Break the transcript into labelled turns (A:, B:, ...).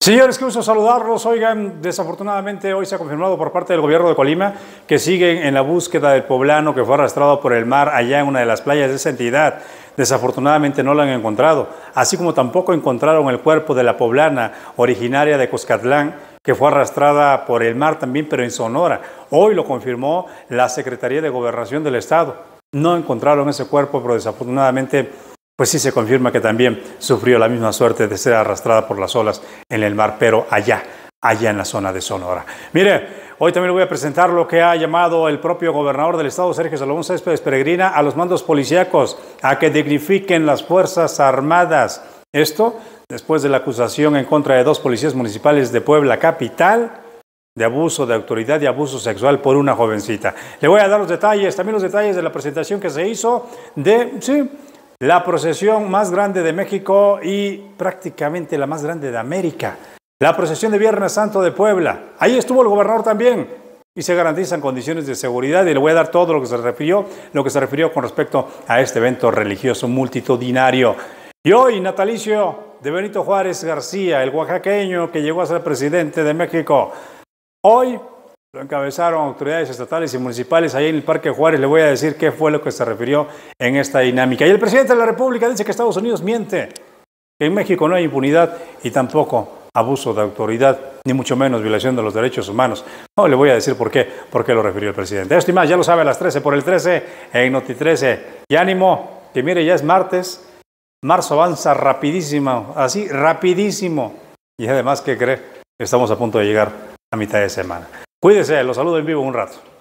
A: Señores, qué gusto saludarlos. Oigan, desafortunadamente hoy se ha confirmado por parte del gobierno de Colima que siguen en la búsqueda del poblano que fue arrastrado por el mar allá en una de las playas de esa entidad. Desafortunadamente no lo han encontrado, así como tampoco encontraron el cuerpo de la poblana originaria de Cuscatlán, que fue arrastrada por el mar también, pero en Sonora. Hoy lo confirmó la Secretaría de Gobernación del Estado. No encontraron ese cuerpo, pero desafortunadamente pues sí se confirma que también sufrió la misma suerte de ser arrastrada por las olas en el mar, pero allá en la zona de Sonora. Mire, hoy también le voy a presentar lo que ha llamado el propio gobernador del estado, Sergio Salomón Céspedes Peregrina, a los mandos policíacos a que dignifiquen las Fuerzas Armadas. Esto después de la acusación en contra de 2 policías municipales de Puebla capital de abuso de autoridad y abuso sexual por una jovencita. Le voy a dar los detalles, también los detalles de la presentación que se hizo de la procesión más grande de México y prácticamente la más grande de América. La procesión de Viernes Santo de Puebla. Ahí estuvo el gobernador también y se garantizan condiciones de seguridad y le voy a dar todo lo que se refirió con respecto a este evento religioso multitudinario. Y hoy, natalicio de Benito Juárez García, el oaxaqueño que llegó a ser presidente de México. Hoy lo encabezaron autoridades estatales y municipales allá en el Parque Juárez. Le voy a decir qué fue lo que se refirió en esta dinámica. Y el presidente de la República dice que Estados Unidos miente, que en México no hay impunidad y tampoco abuso de autoridad, ni mucho menos violación de los derechos humanos. No, le voy a decir por qué lo refirió el presidente. Esto y más, ya lo sabe, a las 13 por el 13 en Noti 13. Y ánimo, que mire, ya es martes. Marzo avanza rapidísimo, así, rapidísimo. Y además, ¿qué cree? Estamos a punto de llegar a mitad de semana. Cuídese, los saludo en vivo un rato.